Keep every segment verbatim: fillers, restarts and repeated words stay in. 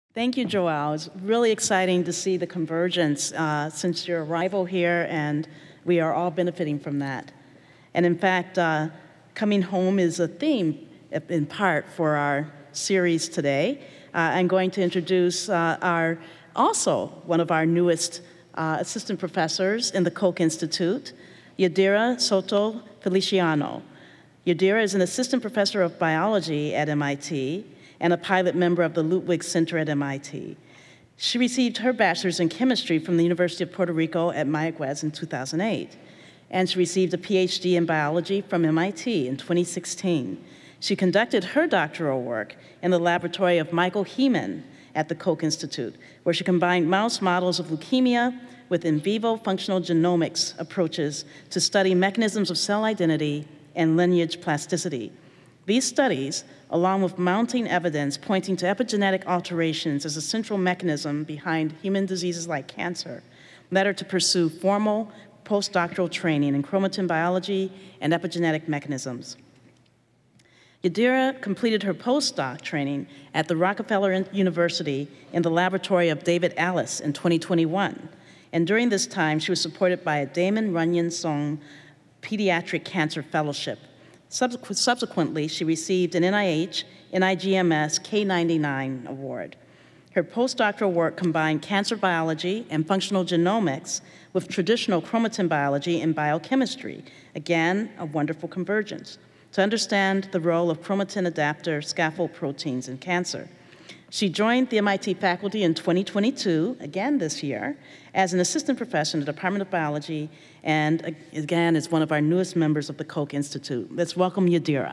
Thank you, Joelle. It's really exciting to see the convergence uh, since your arrival here, and we are all benefiting from that. And in fact, uh, coming home is a theme in part for our series today. Uh, I'm going to introduce uh, our, also one of our newest uh, assistant professors in the Koch Institute, Yadira Soto-Feliciano. Yadira is an assistant professor of biology at M I T and a pilot member of the Ludwig Center at M I T. She received her bachelor's in chemistry from the University of Puerto Rico at Mayagüez in two thousand eight. And she received a PhD in biology from M I T in twenty sixteen. She conducted her doctoral work in the laboratory of Michael Heeman at the Koch Institute, where she combined mouse models of leukemia with in vivo functional genomics approaches to study mechanisms of cell identity and lineage plasticity. These studies, along with mounting evidence pointing to epigenetic alterations as a central mechanism behind human diseases like cancer, led her to pursue formal postdoctoral training in chromatin biology and epigenetic mechanisms. Yadira completed her postdoc training at the Rockefeller University in the laboratory of David Alice in twenty twenty-one. And during this time, she was supported by a Damon Runyon Song Pediatric Cancer Fellowship. Subsequently, she received an N I H N I G M S K ninety-nine award. Her postdoctoral work combined cancer biology and functional genomics with traditional chromatin biology and biochemistry. Again, a wonderful convergence to understand the role of chromatin adaptor scaffold proteins in cancer. She joined the M I T faculty in twenty twenty-two, again this year, as an assistant professor in the Department of Biology, and again is one of our newest members of the Koch Institute. Let's welcome Yadira.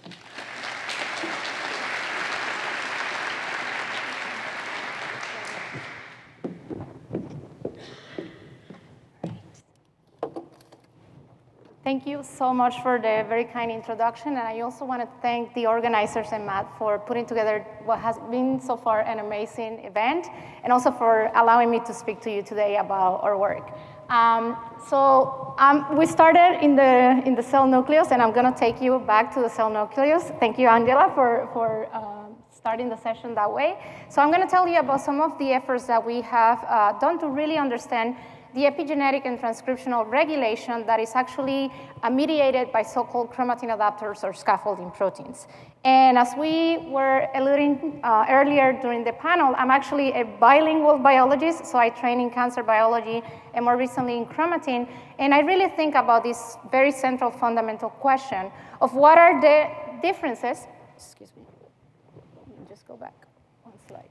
Thank you so much for the very kind introduction, and I also want to thank the organizers and Matt for putting together what has been so far an amazing event, and also for allowing me to speak to you today about our work. Um, so um, we started in the, in the cell nucleus, and I'm going to take you back to the cell nucleus. Thank you, Angela, for, for uh, starting the session that way. So I'm going to tell you about some of the efforts that we have uh, done to really understand the epigenetic and transcriptional regulation that is actually uh, mediated by so-called chromatin adapters or scaffolding proteins. And as we were alluding uh, earlier during the panel, I'm actually a bilingual biologist, so I train in cancer biology and more recently in chromatin, and I really think about this very central fundamental question of what are the differences, excuse me, let me just go back one slide.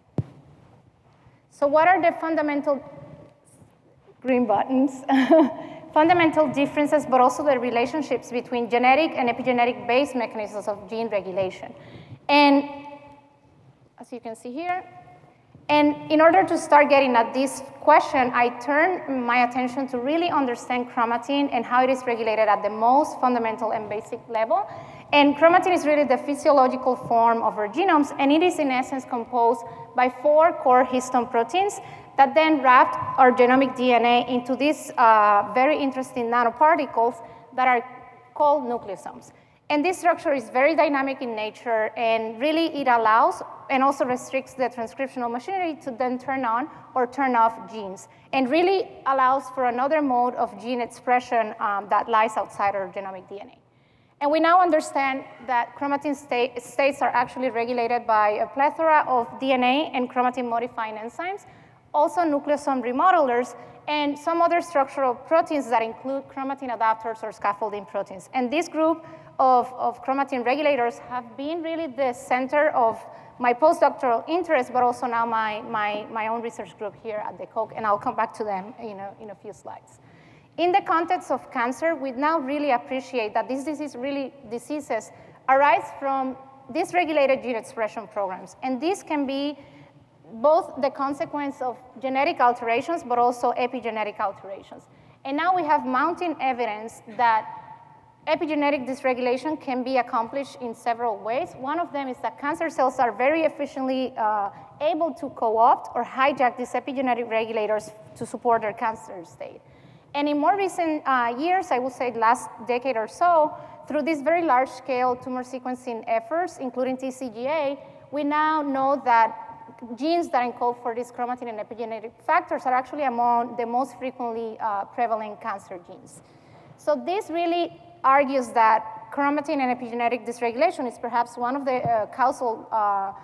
So what are the fundamental green buttons, fundamental differences, but also the relationships between genetic and epigenetic-based mechanisms of gene regulation. And as you can see here, and in order to start getting at this question, I turn my attention to really understand chromatin and how it is regulated at the most fundamental and basic level. And chromatin is really the physiological form of our genomes, and it is in essence composed by four core histone proteins that then wrapped our genomic D N A into these uh, very interesting nanoparticles that are called nucleosomes. And this structure is very dynamic in nature, and really it allows and also restricts the transcriptional machinery to then turn on or turn off genes, and really allows for another mode of gene expression um, that lies outside our genomic D N A. And we now understand that chromatin state, states are actually regulated by a plethora of D N A and chromatin modifying enzymes, also nucleosome remodelers, and some other structural proteins that include chromatin adapters or scaffolding proteins. And this group of, of chromatin regulators have been really the center of my postdoctoral interest, but also now my, my, my own research group here at the Koch, and I'll come back to them in a, in a few slides. In the context of cancer, we now really appreciate that these disease really, diseases arise from dysregulated gene expression programs, and this can be both the consequence of genetic alterations, but also epigenetic alterations. And now we have mounting evidence that epigenetic dysregulation can be accomplished in several ways. One of them is that cancer cells are very efficiently uh, able to co-opt or hijack these epigenetic regulators to support their cancer state. And in more recent uh, years, I would say last decade or so, through these very large-scale tumor sequencing efforts, including T C G A, we now know that genes that encode for these chromatin and epigenetic factors are actually among the most frequently uh, prevalent cancer genes. So this really argues that chromatin and epigenetic dysregulation is perhaps one of the uh, causal uh,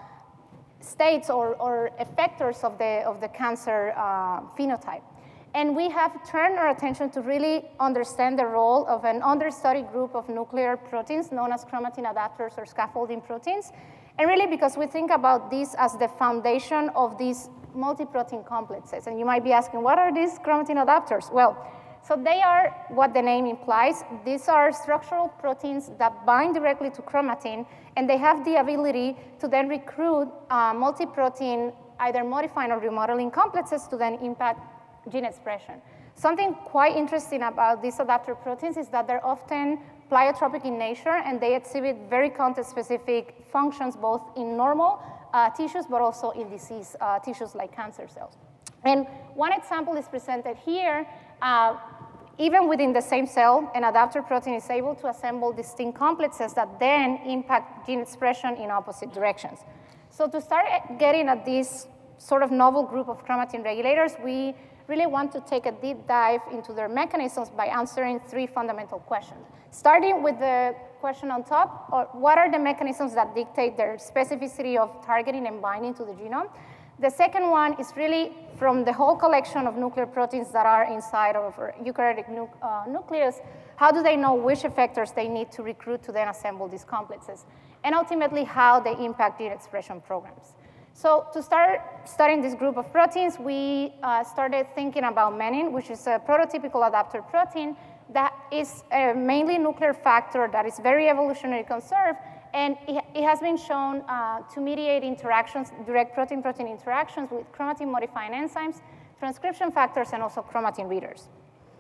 states or, or effectors of the, of the cancer uh, phenotype. And we have turned our attention to really understand the role of an understudied group of nuclear proteins known as chromatin adapters or scaffolding proteins. And really because we think about this as the foundation of these multi-protein complexes. And you might be asking, what are these chromatin adapters? Well, so they are what the name implies. These are structural proteins that bind directly to chromatin, and they have the ability to then recruit uh, multi-protein, either modifying or remodeling complexes to then impact gene expression. Something quite interesting about these adapter proteins is that they're often pleiotropic in nature, and they exhibit very context-specific functions both in normal uh, tissues, but also in disease uh, tissues like cancer cells. And one example is presented here. Uh, even within the same cell, an adapter protein is able to assemble distinct complexes that then impact gene expression in opposite directions. So to start getting at this sort of novel group of chromatin regulators, we really want to take a deep dive into their mechanisms by answering three fundamental questions. Starting with the question on top, or what are the mechanisms that dictate their specificity of targeting and binding to the genome? The second one is really from the whole collection of nuclear proteins that are inside of our eukaryotic nu uh, nucleus, how do they know which effectors they need to recruit to then assemble these complexes? And ultimately, how they impact gene expression programs. So to start studying this group of proteins, we uh, started thinking about menin, which is a prototypical adapter protein that is a mainly nuclear factor that is very evolutionarily conserved, and it, it has been shown uh, to mediate interactions, direct protein-protein interactions with chromatin-modifying enzymes, transcription factors, and also chromatin readers.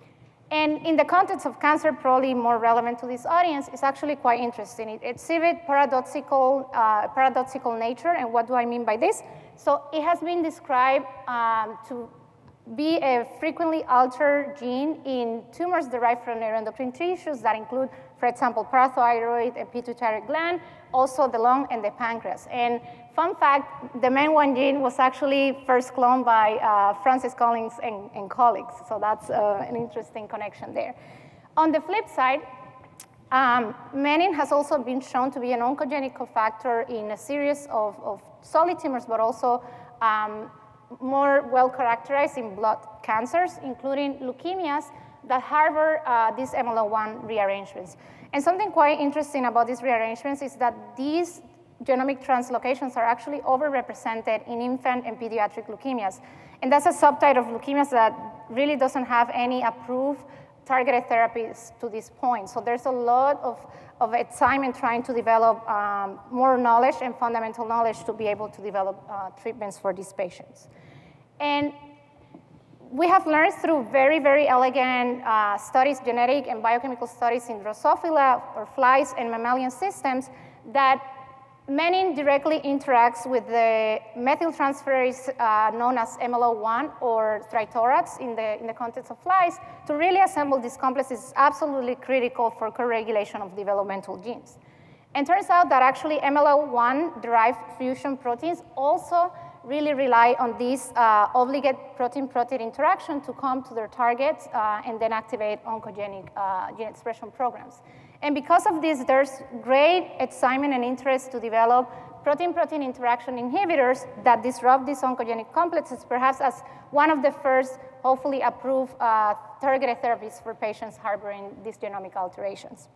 And in the context of cancer, probably more relevant to this audience, is actually quite interesting. It exhibits paradoxical, uh, paradoxical nature, and what do I mean by this? So it has been described um, to be a frequently altered gene in tumors derived from neuroendocrine tissues that include, for example, parathyroid and pituitary gland, also the lung and the pancreas. And fun fact, the M E N one gene was actually first cloned by uh, Francis Collins and, and colleagues, so that's uh, an interesting connection there. On the flip side, um, menin has also been shown to be an oncogenic cofactor in a series of, of solid tumors, but also um, more well-characterized in blood cancers, including leukemias that harbor uh, these M L L one rearrangements. And something quite interesting about these rearrangements is that these genomic translocations are actually overrepresented in infant and pediatric leukemias. And that's a subtype of leukemias that really doesn't have any approved targeted therapies to this point. So there's a lot of, of excitement trying to develop um, more knowledge and fundamental knowledge to be able to develop uh, treatments for these patients. And we have learned through very, very elegant uh, studies, genetic and biochemical studies in Drosophila or flies and mammalian systems, that menin directly interacts with the methyltransferase uh, known as M L L one or trithorax in the, in the context of flies. To really assemble these complexes is absolutely critical for co-regulation of developmental genes. And turns out that actually M L L one derived fusion proteins also really rely on this uh, obligate protein-protein interaction to come to their targets uh, and then activate oncogenic uh, gene expression programs. And because of this, there's great excitement and interest to develop protein-protein interaction inhibitors that disrupt these oncogenic complexes, perhaps as one of the first, hopefully approved uh, targeted therapies for patients harboring these genomic alterations.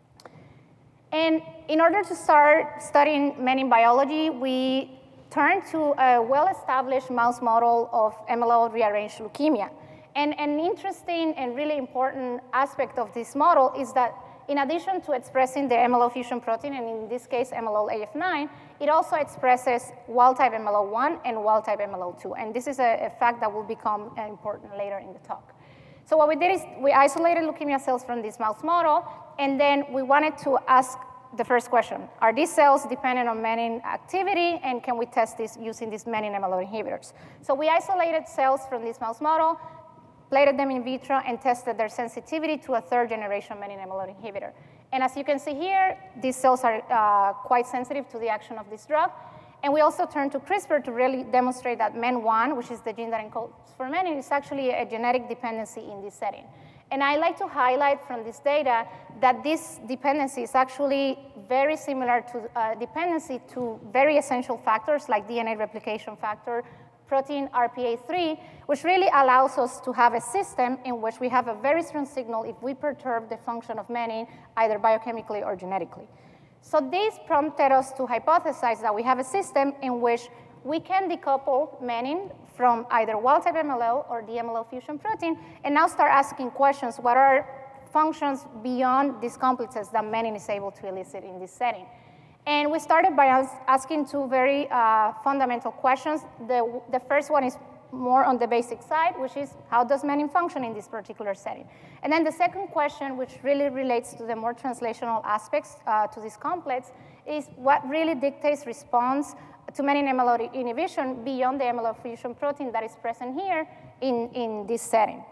And in order to start studying menin biology, we turned to a well-established mouse model of M L L rearranged leukemia. And an interesting and really important aspect of this model is that in addition to expressing the M L L fusion protein, and in this case M L L A F nine, it also expresses wild-type M L L one and wild-type M L L two. And this is a, a fact that will become uh, important later in the talk. So what we did is we isolated leukemia cells from this mouse model, and then we wanted to ask the first question: are these cells dependent on menin activity, and can we test this using these menin M L L inhibitors? So we isolated cells from this mouse model, plated them in vitro, and tested their sensitivity to a third generation menin M L L inhibitor. And as you can see here, these cells are uh, quite sensitive to the action of this drug. And we also turned to CRISPR to really demonstrate that M E N one, which is the gene that encodes for menin, is actually a genetic dependency in this setting. And I like to highlight from this data that this dependency is actually very similar to uh, dependency to very essential factors like D N A replication factor, protein R P A three, which really allows us to have a system in which we have a very strong signal if we perturb the function of menin, either biochemically or genetically. So this prompted us to hypothesize that we have a system in which we can decouple menin from either wild-type M L L or the M L L fusion protein, and now start asking questions, what are functions beyond these complexes that menin is able to elicit in this setting? And we started by asking two very uh, fundamental questions. The, the first one is more on the basic side, which is how does menin function in this particular setting? And then the second question, which really relates to the more translational aspects uh, to this complex, is what really dictates response to menin M L L inhibition beyond the M L L fusion protein that is present here in, in this setting.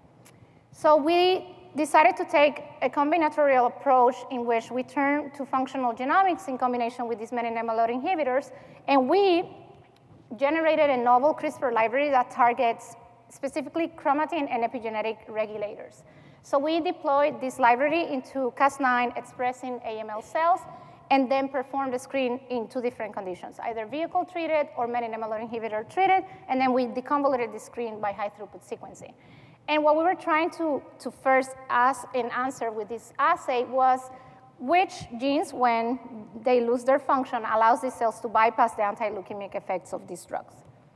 So we decided to take a combinatorial approach in which we turn to functional genomics in combination with these menin M L L inhibitors, and we generated a novel CRISPR library that targets specifically chromatin and epigenetic regulators. So we deployed this library into Cas nine expressing A M L cells, and then performed the screen in two different conditions, either vehicle-treated or menin M L L inhibitor-treated, and then we deconvoluted the screen by high-throughput sequencing. And what we were trying to, to first ask and answer with this assay was which genes, when they lose their function, allows these cells to bypass the anti-leukemic effects of these drugs.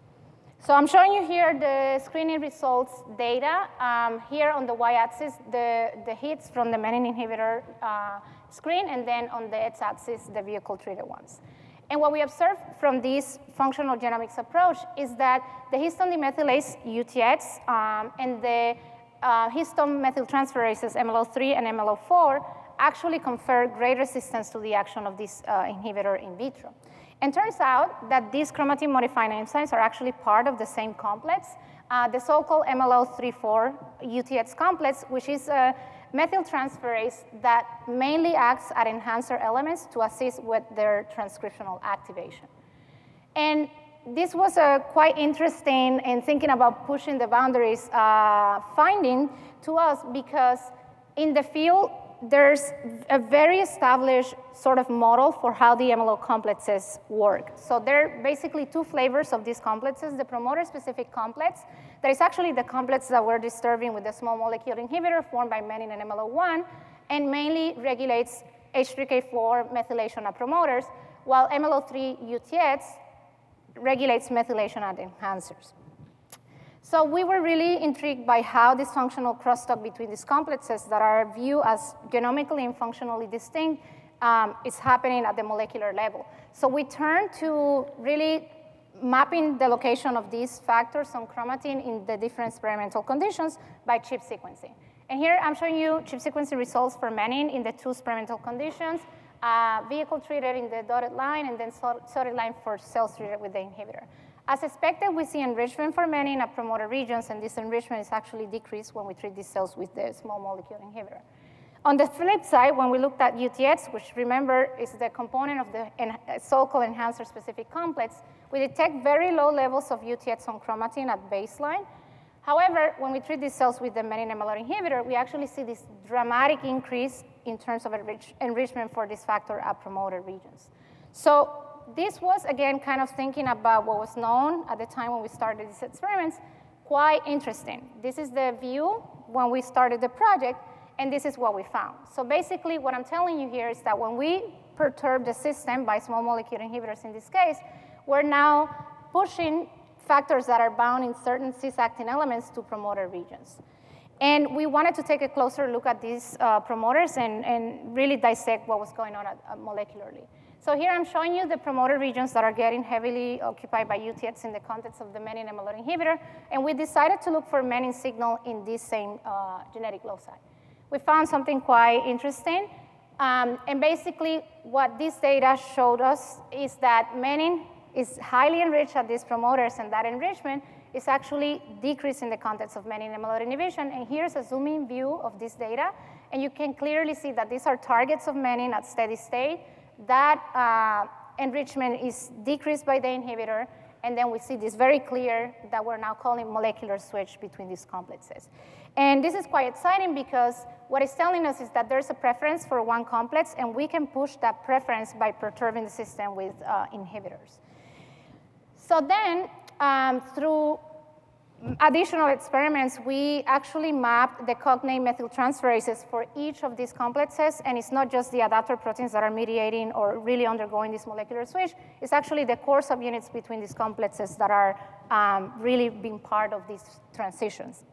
So I'm showing you here the screening results data. Um, here on the y-axis, the, the hits from the menin inhibitor uh, screen, and then on the x-axis, the vehicle-treated ones. And what we observed from this functional genomics approach is that the histone demethylase U T X um, and the uh, histone methyltransferases M L L three and M L L four actually confer great resistance to the action of this uh, inhibitor in vitro. And turns out that these chromatin-modifying enzymes are actually part of the same complex, uh, the so-called M L L three four U T X complex, which is a methyltransferase that mainly acts at enhancer elements to assist with their transcriptional activation. And this was a quite interesting and thinking about pushing the boundaries uh, finding to us, because in the field, there's a very established sort of model for how the M L L complexes work. So there are basically two flavors of these complexes. The promoter-specific complex, that is actually the complex that we're disturbing with the small molecule inhibitor formed by menin and M L L one, and mainly regulates H three K four methylation at promoters, while M L L three U T X regulates methylation at enhancers. So we were really intrigued by how this functional crosstalk between these complexes that are viewed as genomically and functionally distinct um, is happening at the molecular level. So we turned to really mapping the location of these factors on chromatin in the different experimental conditions by chip sequencing. And here I'm showing you chip sequencing results for menin in the two experimental conditions, uh, vehicle-treated in the dotted line, and then solid line for cells treated with the inhibitor. As expected, we see enrichment for menin at promoter regions, and this enrichment is actually decreased when we treat these cells with the small molecule inhibitor. On the flip side, when we looked at U T X, which remember is the component of the so-called enhancer-specific complex, we detect very low levels of U T X on chromatin at baseline. However, when we treat these cells with the menin M L L inhibitor, we actually see this dramatic increase in terms of enrich enrichment for this factor at promoter regions. So this was, again, kind of thinking about what was known at the time when we started these experiments, quite interesting. This is the view when we started the project, and this is what we found. So basically, what I'm telling you here is that when we perturb the system by small molecule inhibitors in this case, we're now pushing factors that are bound in certain cis-actin elements to promoter regions. And we wanted to take a closer look at these uh, promoters and, and really dissect what was going on at, uh, molecularly. So here I'm showing you the promoter regions that are getting heavily occupied by U T X in the context of the menin M L L inhibitor, and we decided to look for menin signal in this same uh, genetic loci. We found something quite interesting, um, and basically what this data showed us is that menin is highly enriched at these promoters, and that enrichment is actually decreased in the context of menin M L L inhibition. And here's a zoom-in view of this data, and you can clearly see that these are targets of menin at steady state that uh, enrichment is decreased by the inhibitor, and then we see this very clear that we're now calling molecular switch between these complexes. And this is quite exciting because what it's telling us is that there's a preference for one complex, and we can push that preference by perturbing the system with uh, inhibitors. So then, um, through additional experiments, we actually mapped the cognate methyltransferases for each of these complexes, and it's not just the adaptor proteins that are mediating or really undergoing this molecular switch. It's actually the core subunits between these complexes that are um, really being part of these transitions.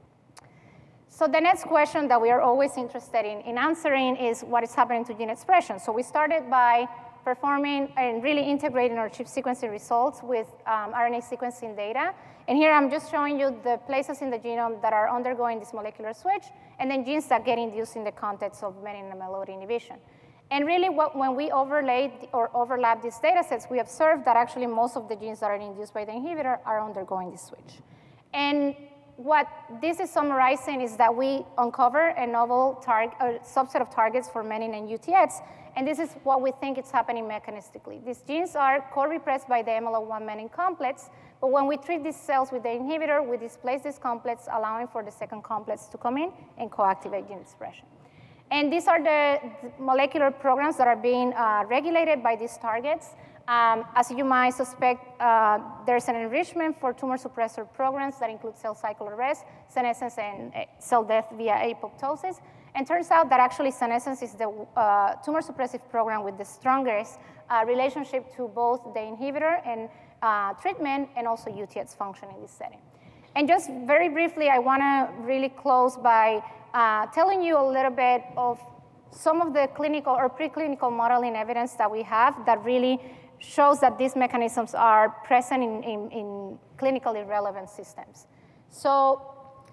So the next question that we are always interested in, in answering is what is happening to gene expression. So we started by performing and really integrating our chip sequencing results with um, R N A sequencing data. And here I'm just showing you the places in the genome that are undergoing this molecular switch, and then genes that get induced in the context of Menin and M L L inhibition. And really, what, when we overlaid or overlap these data sets, we observed that actually most of the genes that are induced by the inhibitor are undergoing this switch. And what this is summarizing is that we uncover a novel target, a subset of targets for Menin and U T X, and this is what we think is happening mechanistically. These genes are co-repressed by the M L L one Menin complex, but when we treat these cells with the inhibitor, we displace this complex, allowing for the second complex to come in and co-activate gene expression. And these are the, the molecular programs that are being uh, regulated by these targets. Um, as you might suspect, uh, there's an enrichment for tumor suppressor programs that include cell cycle arrest, senescence, and uh, cell death via apoptosis. And turns out that actually senescence is the uh, tumor suppressive program with the strongest uh, relationship to both the inhibitor and uh, treatment, and also U T X function in this setting. And just very briefly, I want to really close by uh, telling you a little bit of some of the clinical or preclinical modeling evidence that we have that really shows that these mechanisms are present in, in, in clinically relevant systems. So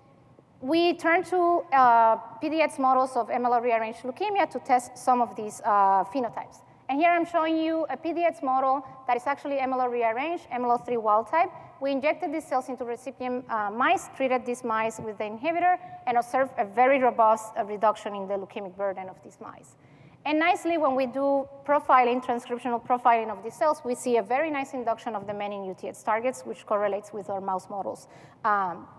we turn to uh, P D X models of M L L-rearranged leukemia to test some of these uh, phenotypes. And here I'm showing you a P D X model that is actually M L L-rearranged, M L L three wild type. We injected these cells into recipient uh, mice, treated these mice with the inhibitor, and observed a very robust uh, reduction in the leukemic burden of these mice. And nicely, when we do profiling, transcriptional profiling of these cells, we see a very nice induction of the Menin U T X targets, which correlates with our mouse models um,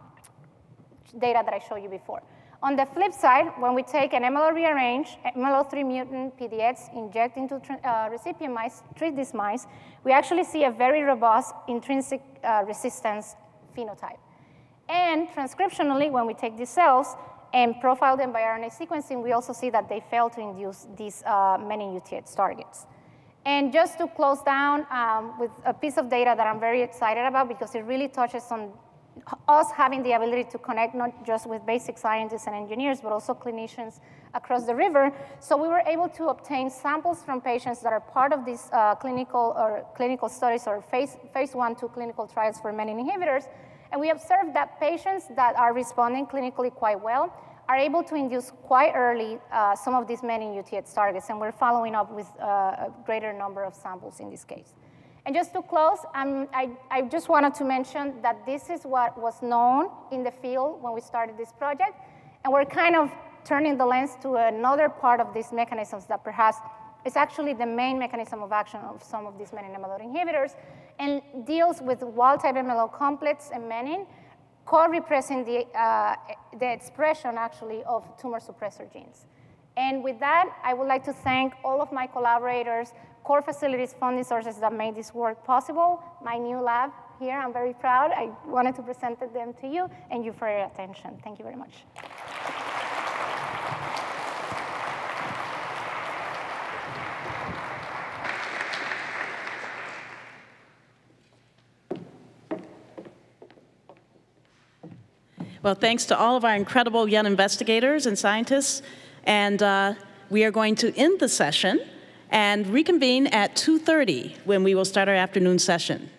data that I showed you before. On the flip side, when we take an M L L-rearranged, M L L three mutant P D X, inject into uh, recipient mice, treat these mice, we actually see a very robust intrinsic uh, resistance phenotype. And transcriptionally, when we take these cells and profile them by R N A sequencing, we also see that they fail to induce these uh, Menin U T X targets. And just to close down um, with a piece of data that I'm very excited about because it really touches on us having the ability to connect not just with basic scientists and engineers, but also clinicians across the river. So we were able to obtain samples from patients that are part of these uh, clinical or clinical studies or phase, phase one, two clinical trials for Menin inhibitors. And we observed that patients that are responding clinically quite well are able to induce quite early uh, some of these Menin U T X targets. And we're following up with uh, a greater number of samples in this case. And just to close, um, I, I just wanted to mention that this is what was known in the field when we started this project. And we're kind of turning the lens to another part of these mechanisms that perhaps is actually the main mechanism of action of some of these Menin-M L L inhibitors, and deals with wild-type M L L complex and Menin, co-repressing the, uh, the expression, actually, of tumor suppressor genes. And with that, I would like to thank all of my collaborators, core facilities, funding sources that made this work possible. My new lab here, I'm very proud. I wanted to present them to you, and you for your attention. Thank you very much. Well, thanks to all of our incredible young investigators and scientists. And uh, we are going to end the session and reconvene at two thirty when we will start our afternoon session.